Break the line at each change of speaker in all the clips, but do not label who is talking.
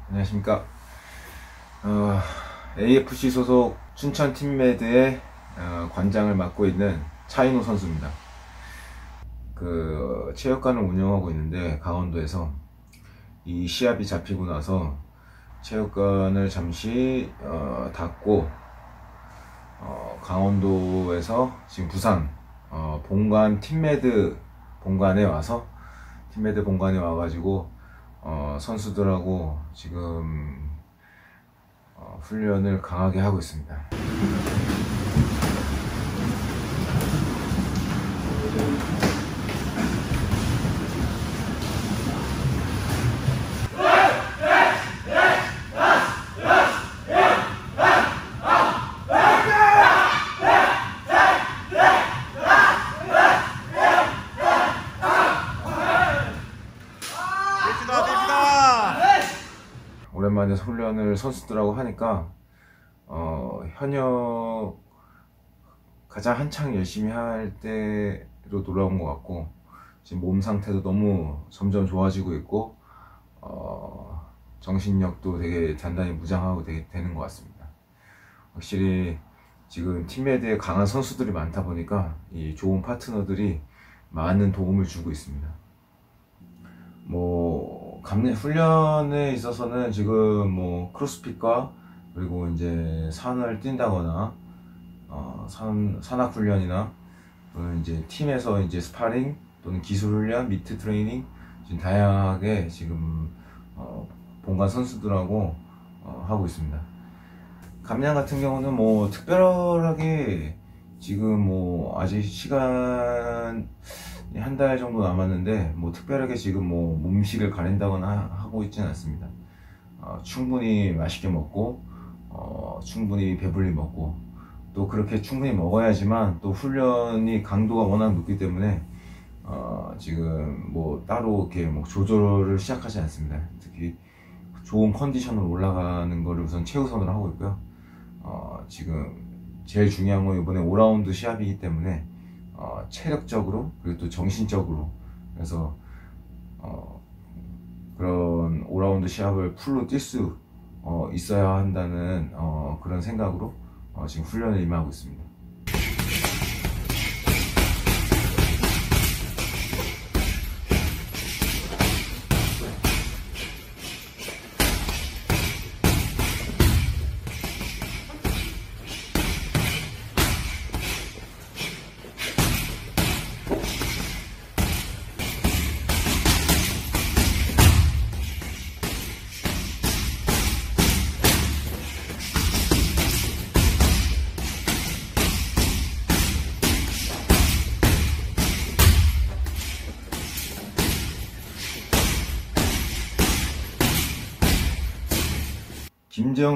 안녕하십니까. AFC 소속 춘천 팀메드의 관장을 맡고 있는 차인호 선수입니다. 그 체육관을 운영하고 있는데 강원도에서 이 시합이 잡히고 나서 체육관을 잠시 닫고 강원도에서 지금 부산 본관 팀메드 본관에 와가지고 선수들하고 지금 훈련을 강하게 하고 있습니다. 오랜만에 훈련을 선수들하고 하니까 현역 가장 한창 열심히 할 때로 돌아온 것 같고, 지금 몸 상태도 너무 점점 좋아지고 있고 정신력도 되게 단단히 무장하고 되는 것 같습니다. 확실히 지금 팀메드에 강한 선수들이 많다 보니까 이 좋은 파트너들이 많은 도움을 주고 있습니다. 훈련에 있어서는 지금 크로스핏과 그리고 이제 산을 뛴다거나 산악 훈련이나 또는 이제 팀에서 이제 스파링 또는 기술 훈련, 미트 트레이닝 지금 다양하게 지금 본관 선수들하고 하고 있습니다. 감량 같은 경우는 특별하게 지금 아직 시간 한 달 정도 남았는데 특별하게 지금 몸식을 가린다거나 하고 있지는 않습니다. 충분히 맛있게 먹고 충분히 배불리 먹고, 또 그렇게 충분히 먹어야지만 또 훈련이 강도가 워낙 높기 때문에 지금 따로 이렇게 조절을 시작하지 않습니다. 특히 좋은 컨디션으로 올라가는 거를 우선 최우선으로 하고 있고요. 지금 제일 중요한 건 이번에 5라운드 시합이기 때문에 체력적으로 그리고 또 정신적으로, 그래서 그런 5라운드 시합을 풀로 뛸 수 있어야 한다는 그런 생각으로 지금 훈련을 임하고 있습니다. 김재영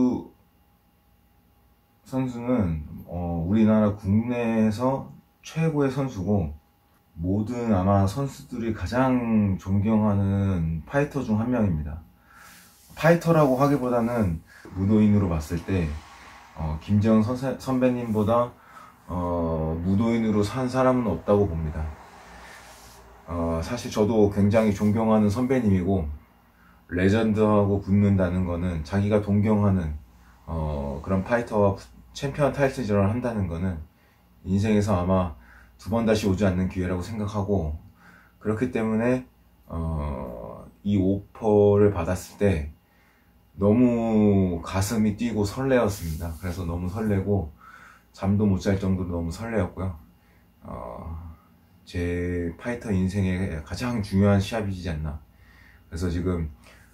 선수는 우리나라 국내에서 최고의 선수고, 모든 아마 선수들이 가장 존경하는 파이터 중 한 명입니다. 파이터라고 하기보다는 무도인으로 봤을 때 김재영 선배님보다 무도인으로 산 사람은 없다고 봅니다. 사실 저도 굉장히 존경하는 선배님이고, 레전드하고 붙는다는 거는, 자기가 동경하는 그런 파이터와 챔피언 타이틀전을 한다는 거는 인생에서 아마 두 번 다시 오지 않는 기회라고 생각하고, 그렇기 때문에 이 오퍼를 받았을 때 너무 가슴이 뛰고 설레었습니다. 그래서 너무 설레고 잠도 못 잘 정도로 너무 설레었고요. 제 파이터 인생의 가장 중요한 시합이지 않나. 그래서 지금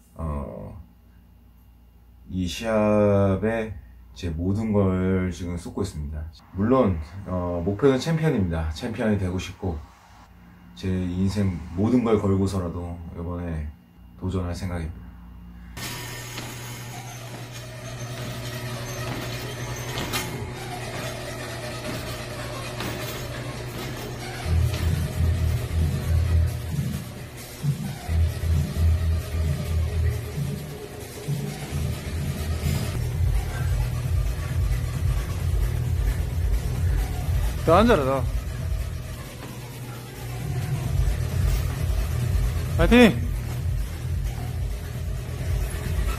이 시합에 제 모든 걸 지금 쏟고 있습니다. 물론 목표는 챔피언입니다. 챔피언이 되고 싶고, 제 인생 모든 걸 걸고서라도 이번에 도전할 생각입니다.
더 앉아라, 더. 파이팅!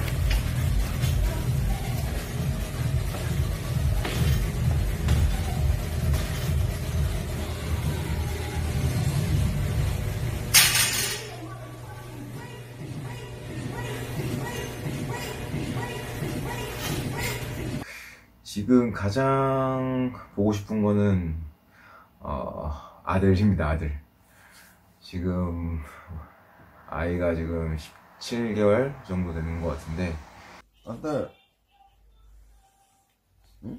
지금 가장 보고 싶은 거는 아들입니다. 아들. 지금 아이가 지금 17개월 정도 되는 것 같은데, 아들, 응?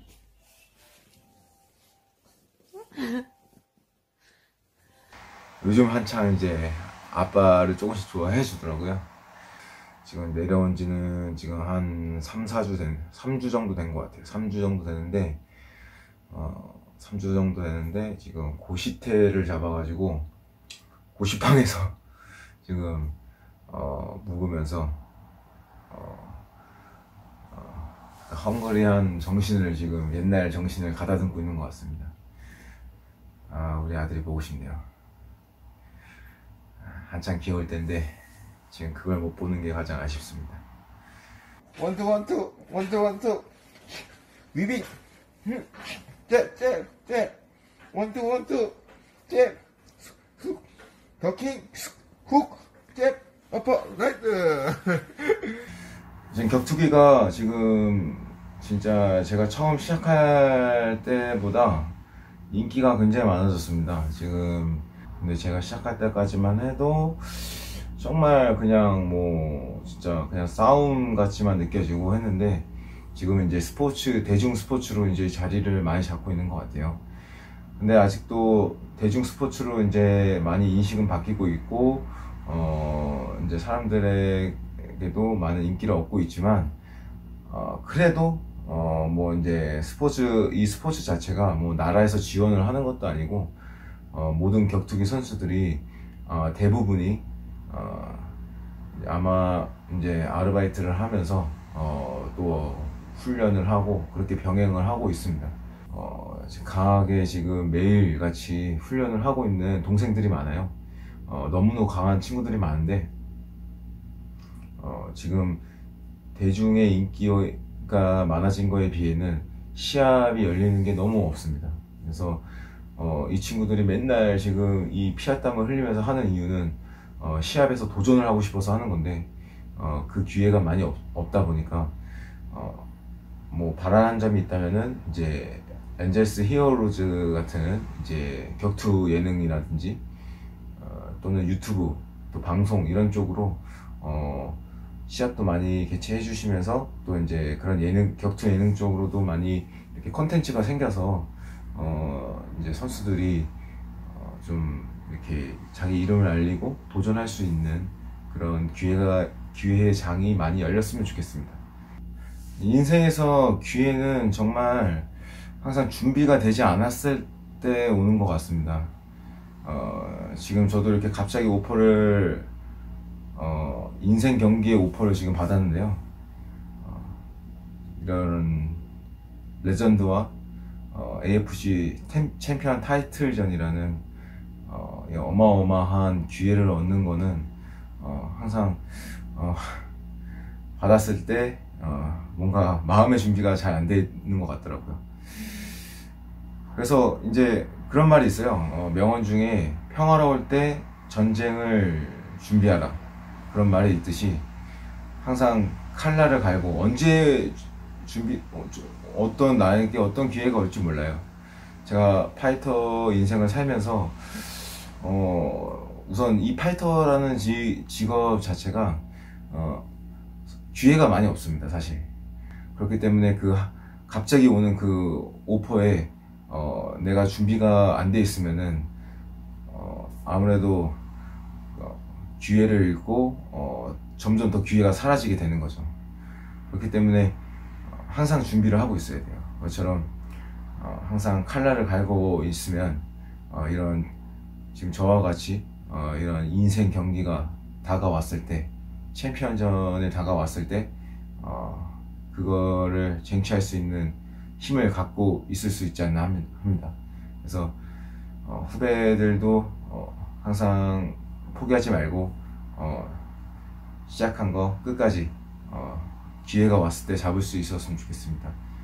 요즘 한창 이제 아빠를 조금씩 좋아해 주더라고요. 지금 내려온 지는 지금 한 3주 정도 된 것 같아요. 3주 정도 되는데, 3주 정도 되는데, 지금 고시태를 잡아가지고, 고시방에서 지금, 묵으면서, 헝그리한 정신을 지금 옛날 정신을 가다듬고 있는 것 같습니다. 우리 아들이 보고 싶네요. 한창 귀여울 텐데, 지금 그걸 못 보는 게 가장 아쉽습니다. 원투 원투 원투 원투 위빙 잽잽잽 원투 원투 잽훅 더킹 훅잽 어퍼 라이트. 지금 격투기가 지금 진짜 제가 처음 시작할 때보다 인기가 굉장히 많아졌습니다. 지금 근데 제가 시작할 때까지만 해도 정말 그냥 뭐 진짜 그냥 싸움 같이만 느껴지고 했는데, 지금은 이제 대중 스포츠로 이제 자리를 많이 잡고 있는 것 같아요. 근데 아직도 대중 스포츠로 이제 많이 인식은 바뀌고 있고, 이제 사람들에게도 많은 인기를 얻고 있지만, 그래도 뭐 이제 이 스포츠 자체가 뭐 나라에서 지원을 하는 것도 아니고, 모든 격투기 선수들이 대부분이 아마 이제 아르바이트를 하면서 또 훈련을 하고 그렇게 병행을 하고 있습니다. 강하게 지금 매일 같이 훈련을 하고 있는 동생들이 많아요. 너무너무 강한 친구들이 많은데, 지금 대중의 인기가 많아진 거에 비해는 시합이 열리는 게 너무 없습니다. 그래서 이 친구들이 맨날 지금 이 피와 땀을 흘리면서 하는 이유는 시합에서 도전을 하고 싶어서 하는 건데, 그 기회가 많이 없다 보니까, 뭐 바라는 점이 있다면은 이제 엔젤스 히어로즈 같은 이제 격투 예능이라든지 또는 유튜브 또 방송 이런 쪽으로 시합도 많이 개최해 주시면서, 또 이제 그런 격투 예능 쪽으로도 많이 이렇게 컨텐츠가 생겨서 이제 선수들이 좀 이렇게 자기 이름을 알리고 도전할 수 있는 그런 기회의 장이 많이 열렸으면 좋겠습니다. 인생에서 기회는 정말 항상 준비가 되지 않았을 때 오는 것 같습니다. 지금 저도 이렇게 갑자기 인생 경기의 오퍼를 지금 받았는데요. 이런 레전드와 AFC 챔피언 타이틀전이라는 어마어마한 기회를 얻는 거는 항상 받았을 때 뭔가 마음의 준비가 잘 안 되는 것 같더라고요. 그래서 이제 그런 말이 있어요. 명언 중에 평화로울 때 전쟁을 준비하라, 그런 말이 있듯이 항상 칼날을 갈고, 언제 나에게 어떤 기회가 올지 몰라요. 제가 파이터 인생을 살면서 우선 이 파이터라는 직업 자체가 기회가 많이 없습니다, 사실. 그렇기 때문에 갑자기 오는 그 오퍼에 내가 준비가 안 돼 있으면은 아무래도 기회를 잃고 점점 더 기회가 사라지게 되는 거죠. 그렇기 때문에 항상 준비를 하고 있어야 돼요. 그것처럼 항상 칼날을 갈고 있으면 이런 지금 저와 같이 이런 인생 경기가 다가왔을 때, 챔피언전에 다가왔을 때 그거를 쟁취할 수 있는 힘을 갖고 있을 수 있지 않나 합니다. 그래서 후배들도 항상 포기하지 말고 시작한 거 끝까지 기회가 왔을 때 잡을 수 있었으면 좋겠습니다.